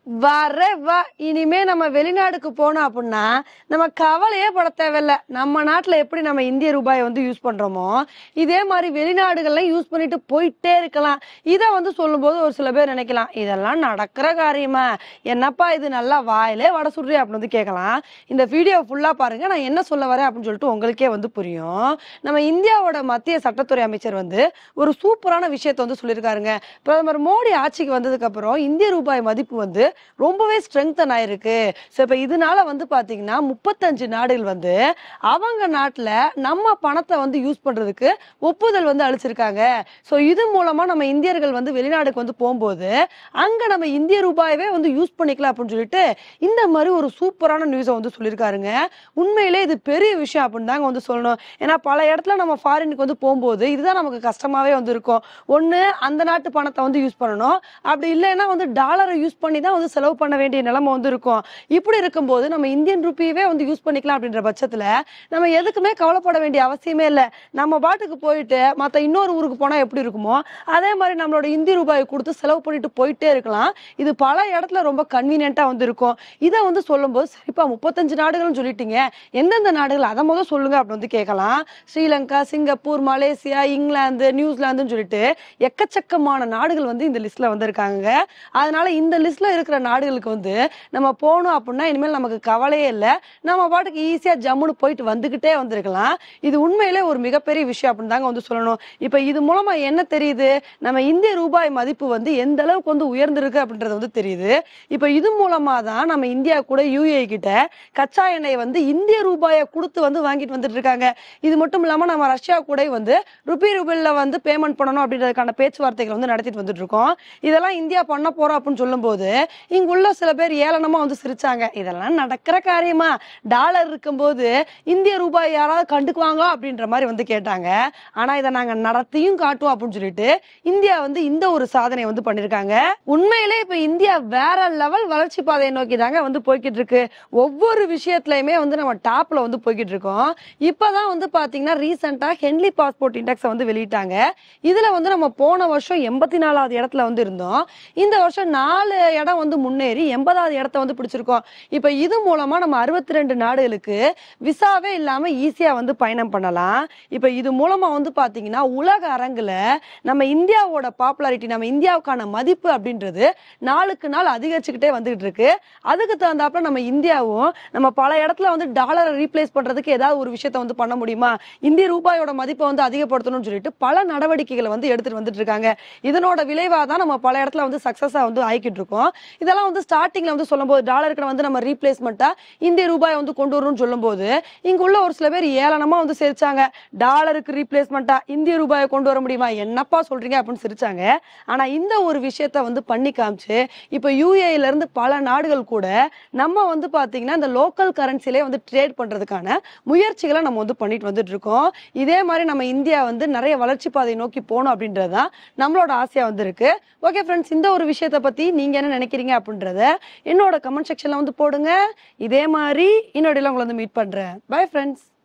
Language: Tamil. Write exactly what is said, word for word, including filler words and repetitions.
வரே வா இனிமே நம்ம வெளிநாடுக்கு போனோம் அப்படின்னா நம்ம கவலையே பட தேவையில்ல. நம்ம நாட்டுல எப்படி நம்ம இந்திய ரூபாயை வந்து யூஸ் பண்றோமோ இதே மாதிரி வெளிநாடுகள்ல யூஸ் பண்ணிட்டு போயிட்டே இருக்கலாம். இதை வந்து சொல்லும் போது ஒரு சில பேர் நினைக்கலாம், இதெல்லாம் நடக்கிற காரியமா, என்னப்பா இது நல்லா வாயிலே வடை சுடுறே அப்படின்னு வந்து கேட்கலாம். இந்த வீடியோ ஃபுல்லா பாருங்க, நான் என்ன சொல்ல வரேன் அப்படின்னு சொல்லிட்டு உங்களுக்கே வந்து புரியும். நம்ம இந்தியாவோட மத்திய சட்டத்துறை அமைச்சர் வந்து ஒரு சூப்பரான விஷயத்த வந்து சொல்லியிருக்காருங்க. பிரதமர் மோடி ஆட்சிக்கு வந்ததுக்கு அப்புறம் இந்திய ரூபாய் மதிப்பு வந்து ரொம்பவே ஸ்ட்ரெங்தன் ஆயிருக்கு. ஸோ இப்போ இதனால வந்து பார்த்தீங்கன்னா முப்பத்தஞ்சு நாடுகள் வந்து அவங்க நாட்டில் நம்ம பணத்தை வந்து யூஸ் பண்ணுறதுக்கு ஒப்புதல் வந்து அளிச்சிருக்காங்க. ஸோ இது மூலமா நம்ம இந்தியர்கள் வந்து வெளிநாடுக்கு வந்து போகும்போது அங்கே நம்ம இந்திய ரூபாயவே வந்து யூஸ் பண்ணிக்கலாம் அப்படின்னு சொல்லிட்டு இந்த மாதிரி ஒரு சூப்பரான நியூஸை வந்து சொல்லியிருக்காருங்க. உண்மையிலே இது பெரிய விஷயம் அப்படின்னு தாங்க வந்து சொல்லணும். ஏன்னா பல இடத்துல நம்ம ஃபாரினுக்கு வந்து போகும்போது இதுதான் நமக்கு கஷ்டமாவே வந்து இருக்கும். ஒன்று அந்த நாட்டு பணத்தை வந்து யூஸ் பண்ணணும், அப்படி இல்லைன்னா வந்து டாலரை யூஸ் பண்ணி தான் வந்து செலவு பண்ண வேண்டிய நிலைமை வந்து இருக்கும். இப்படி இருக்கும்போது நம்ம இந்தியன் ருப்பியவே வந்து யூஸ் பண்ணிக்கலாம் அப்படின்ற பட்சத்துல நம்ம எதுக்குமே கவலைப்பட வேண்டிய அவசியமே இல்லை. நம்ம பாட்டுக்கு போயிட்டு மற்ற இன்னொரு ஊருக்கு போனா எப்படி இருக்குமோ அதே மாதிரி நம்மளோட இந்திய ரூபாயை கொடுத்து செலவு பண்ணிட்டு போயிட்டே இருக்கலாம். இது பல இடத்துல ரொம்ப கன்வீனியன்ட்டா வந்து இருக்கும். இதை வந்து சொல்லும் போது சரிப்பா முப்பத்தஞ்சு நாடுகள்னு சொல்லிட்டீங்க, எந்தெந்த நாடுகள் அதை முதல் சொல்லுங்க அப்படின்னு வந்து கேட்கலாம். ஸ்ரீலங்கா, சிங்கப்பூர், மலேசியா, இங்கிலாந்து, நியூசிலாந்துன்னு சொல்லிட்டு எக்கச்சக்கமான நாடுகள் வந்து இந்த லிஸ்ட்ல வந்து இருக்காங்க. அதனால இந்த லிஸ்ட்ல இருக்கிற நாடுகளுக்கு வந்து நம்ம போனோம் அப்படின்னா இனிமேல் நமக்கு கவலையே இல்லை. நம்ம பாட்டுக்கு ஈஸியா ஜம்முன்னு போயிட்டு வந்துகிட்டே வந்திருக்கலாம். இது உண்மையிலே ஒரு மிகப்பெரிய விஷயம் அப்படின்னு தாங்க வந்து சொல்லணும். இப்ப இது மூலமா என்ன தெரியுது, நம்ம இந்திய ரூபாய் மதிப்பு வந்து எந்த அளவுக்கு வந்து உயர்ந்திருக்கு அப்படின்றது வந்து தெரியுது. இப்ப இது மூலமா தான் நம்ம இந்தியா கூட யூஏ கிட்ட கச்சா எண்ணெய் வந்து இந்திய ரூபாயை கொடுத்து வந்து வாங்கிட்டு வந்துட்டு இருக்காங்க. இது மட்டும் இல்லாம நம்ம ரஷ்யா கூட வந்து ருபி ரூபிள்ல வந்து பேமெண்ட் பண்ணணும் அப்படின்றதுக்கான பேச்சுவார்த்தைகள் வந்து நடத்திட்டு வந்துட்டு இருக்கோம். இதெல்லாம் இந்தியா பண்ண போறோம் அப்படின்னு சொல்லும் போது இங்குள்ள சில பேர் ஏளனமா வந்து சிரிச்சாங்க. இதெல்லாம் நடக்கிற காரியமா, டாலர் இருக்கும்போது இந்திய ரூபாய் யாராவது கண்டுக்குவாங்க அப்படின்ற மாதிரி வந்து கேட்டாங்க. ஆனா இதை நாங்க நடத்தியும் காட்டுவோம் அப்படின்னு சொல்லிட்டு இந்தியா வந்து இந்த ஒரு சாதனை வந்து பண்ணிருக்காங்க. உண்மையிலே இப்ப இந்தியா வேற லெவல் வளர்ச்சி பாதையை நோக்கி தாங்க வந்து போய்கிட்டு இருக்கு. ஒவ்வொரு விஷயத்திலயுமே வந்து நம்ம டாப்ல வந்து போய்கிட்டு இருக்கோம். இப்பதான் வந்து பாத்தீங்கன்னா ரீசெண்டா ஹென்லி பாஸ்போர்ட் இண்டெக்ஸ் வந்து வெளியிட்டாங்க. இதுல வந்து நம்ம போன வருஷம் எண்பத்தி நாலாவது இடத்துல வந்து இருந்தோம். இந்த வருஷம் நாலு இடம் வந்து முன்னேறி எண்பதாவது இடத்த வந்து பிடிச்சிருக்கோம். இப்ப இது மூலமா நம்ம அறுபத்தி ரெண்டு நாடுகளுக்கு விசாவே இல்லாம ஈஸியா வந்து பயணம் பண்ணலாம். இப்ப இது மூலமா வந்து பாத்தீங்கன்னா உலக அரங்குல நம்ம இந்தியாவோட பாப்புலாரிட்டி, நம்ம இந்தியாவுக்கான மதிப்பு அப்படின்றது நாளுக்கு நாள் அதிகரிச்சுக்கிட்டே வந்துகிட்டு இருக்கு. அதுக்கு தகுந்தாப்புல நம்ம இந்தியாவும் நம்ம பல இடத்துல வந்து டாலரை ரீப்ளேஸ் பண்றதுக்கு ஏதாவது ஒரு விஷயத்த வந்து பண்ண முடியுமா, இந்திய ரூபாயோட மதிப்பை வந்து அதிகப்படுத்தணும்னு சொல்லிட்டு பல நடவடிக்கைகளை வந்து எடுத்துட்டு வந்துட்டு இருக்காங்க. இதனோட விளைவா தான் நம்ம பல இடத்துல வந்து சக்சஸா வந்து ஆயிக்கிட்டு இருக்கோம். இதெல்லாம் வந்து ஸ்டார்டிங்ல வந்து சொல்லும்போது டாலருக்கு வந்து நம்ம ரீப்ளேஸ்மெண்டா இந்திய ரூபாய் வந்து கொண்டு வரணும்னு சொல்லும்போது இங்க உள்ள ஒரு சில பேர் ஏளனமா வந்து சிரிச்சாங்க. டாலருக்கு ரீப்ளேஸ்மெண்டா இந்திய ரூபாயை கொண்டு வர முடியுமா, என்னப்பா சொல்றீங்க அப்படின்னு சிரிச்சாங்க. ஆனா இந்த ஒரு விஷயத்த வந்து பண்ணி காமிச்சு இப்ப யூஏல இருந்து பல நாடுகள் கூட நம்ம வந்து பாத்தீங்கன்னா இந்த லோக்கல் கரன்சிலே வந்து ட்ரேட் பண்றதுக்கான முயற்சிகளை நம்ம வந்து பண்ணிட்டு வந்துட்டு இருக்கோம். இதே மாதிரி நம்ம இந்தியா வந்து நிறைய வளர்ச்சி பாதை நோக்கி போகணும் அப்படின்றதுதான் நம்மளோட ஆசையா வந்து இருக்கு. ஓகே ஃப்ரெண்ட்ஸ், இந்த ஒரு விஷயத்தை பத்தி நீங்க என்ன நினைக்கிறீங்க அப்படின்றத என்னோட கமெண்ட் செக்ஷன்ல வந்து போடுங்க. இதே மாதிரி இன்னொரு உங்களை வந்து மீட் பண்றேன். Bye friends.